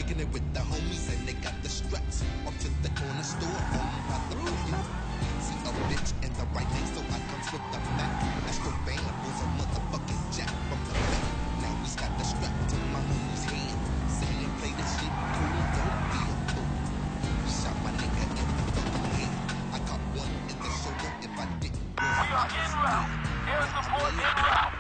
kicking it with the homies and they got the straps. Off to the corner store, owned by the perfume. See a bitch in the right lane, so I comes with the Mac. Astro Band was a motherfucking jack from the back. Now we got the strap to my homie's hand. Saying play this shit cool, don't be a fool. Shot my nigga in the fucking head. I got one in the shoulder if I didn't. We are en route. Air support en route.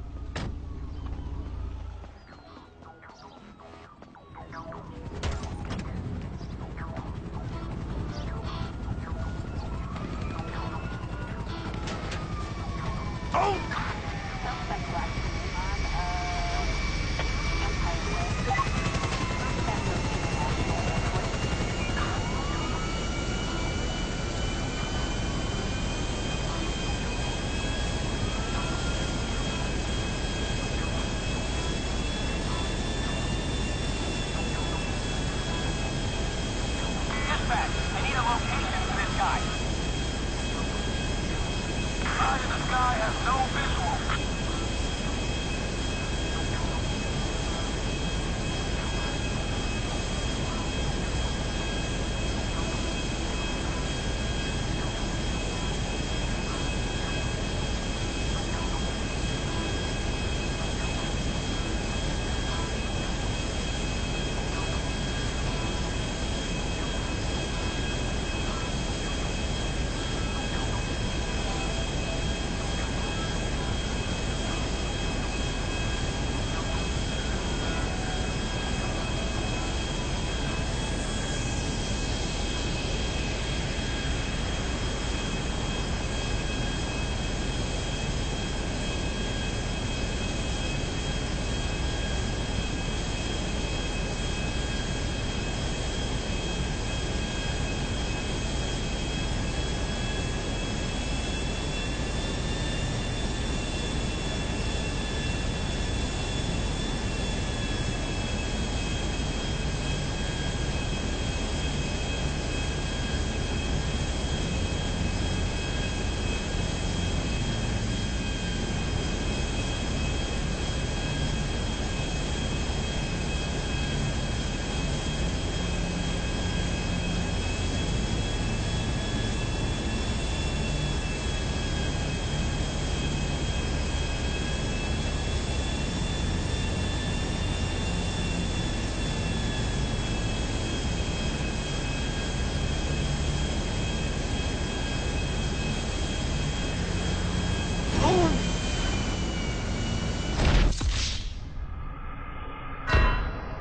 Dispatch, I need a location for this guy. Eye in the sky has no visual.